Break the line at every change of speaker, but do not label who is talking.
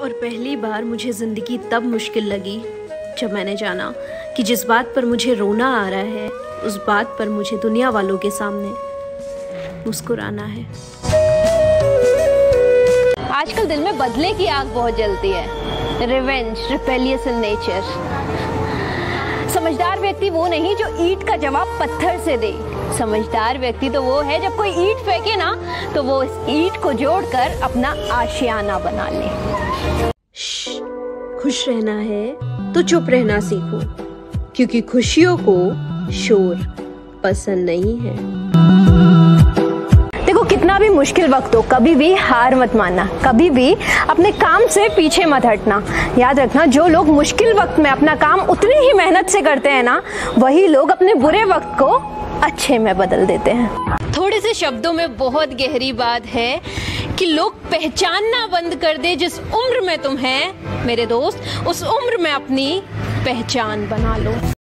और पहली बार मुझे ज़िंदगी तब मुश्किल लगी जब मैंने जाना कि जिस बात पर मुझे रोना आ रहा है उस बात पर मुझे दुनिया वालों के सामने मुस्कुराना है।
आजकल दिल में बदले की आग बहुत जलती है। Revenge, rebellious in nature. समझदार व्यक्ति वो नहीं जो ईंट का जवाब पत्थर से दे। समझदार व्यक्ति तो वो है जब कोई ईंट फेंके ना तो वो इस ईंट को जोड़कर अपना आशियाना बना ले।
खुश रहना है तो चुप रहना सीखो, क्योंकि खुशियों को शोर पसंद नहीं है।
देखो, कितना भी मुश्किल वक्त हो, कभी भी हार मत मानना, कभी भी अपने काम से पीछे मत हटना। याद रखना, जो लोग मुश्किल वक्त में अपना काम उतनी ही मेहनत से करते हैं ना, वही लोग अपने बुरे वक्त को अच्छे में बदल देते हैं। थोड़े से शब्दों में बहुत गहरी बात है कि लोग पहचानना बंद कर दे। जिस उम्र में तुम है मेरे दोस्त, उस उम्र में अपनी पहचान बना लो।